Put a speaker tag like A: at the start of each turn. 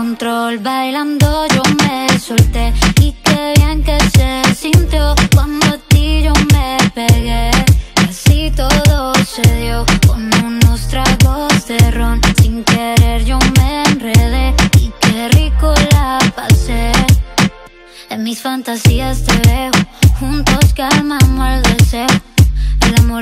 A: control. Bailando yo me solté y qué bien que se sintió cuando a ti yo me pegué. Y así todo se dio con unos tragos de ron. Sin querer yo me enredé y qué rico la pasé. En mis fantasías te veo, juntos calmamos el deseo. El amor